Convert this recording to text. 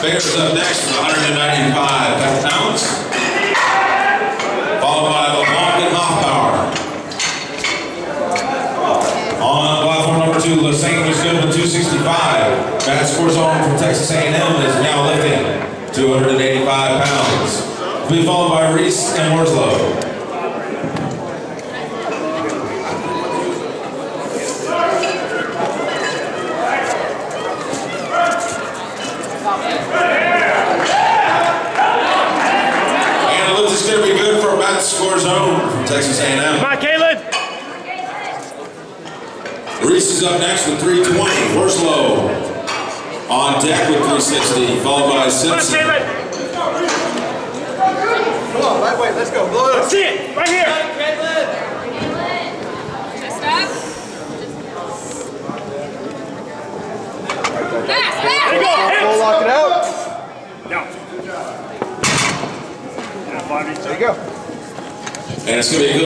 Bears up next with 195 pounds, followed by the Long and Hoff Power. On platform number 2, the St. Louis Goodman 265. Matt Scorzone from Texas A&M is now lifting 285 pounds. Will be followed by Reese and Worslow. And the lift is going to be good for Matt Scorzone from Texas A&M. Come on, Caleb. Reese is up next with 320. Worslow on deck with 360, followed by Simpson. Come on, Caleb. Come on, lightweight, let's go. Let's see it, right here. Chest up. Fast, There you fast. go, Full lock it out. No. Yeah, Bobby. There you go. And it's going to be a good